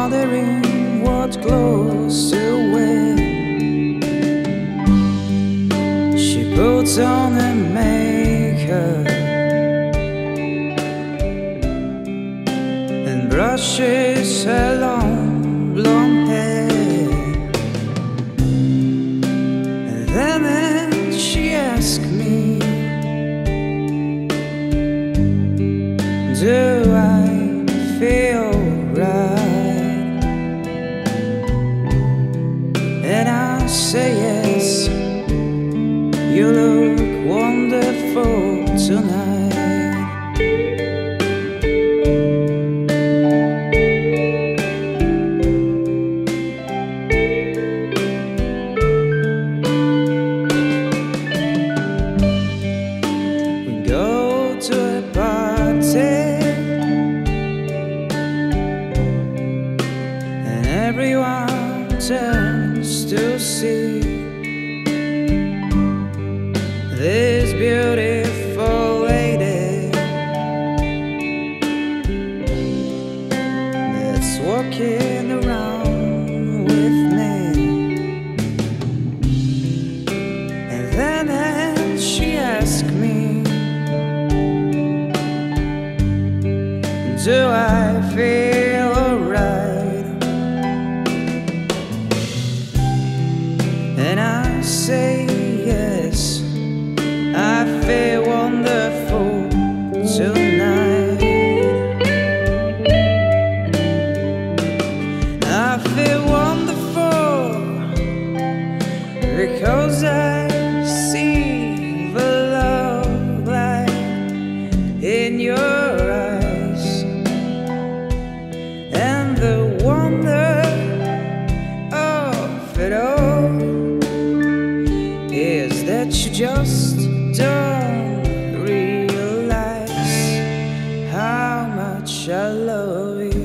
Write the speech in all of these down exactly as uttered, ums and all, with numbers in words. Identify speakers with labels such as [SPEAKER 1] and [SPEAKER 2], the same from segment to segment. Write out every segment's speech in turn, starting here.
[SPEAKER 1] wondering what clothes to wear. She puts on her makeup and brushes her long blonde hair, and then she asks me, do I feel right? And I say yes, you look wonderful tonight. We go to a party and everyone turns to see this beautiful lady that's walking around with me. And then and she asks me, do I feel alright? And I say yes, I feel wonderful tonight. I feel wonderful because I see the love light in your eyes, and the wonder of it all is that you just don't realize how much I love you.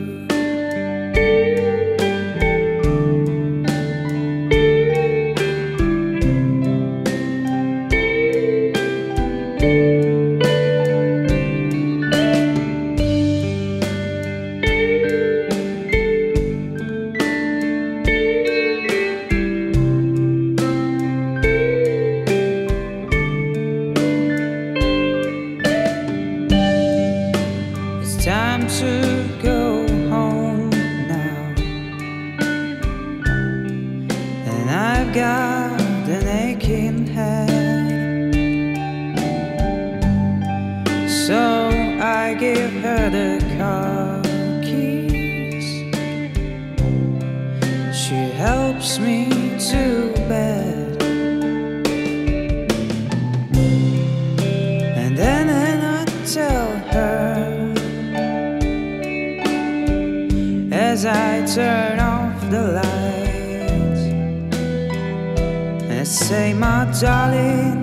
[SPEAKER 1] Time to go home now, and I've got an aching head, so I give her the car keys. She helps me to bed, and then and I tell her, as I turn off the lights, and say, my darling,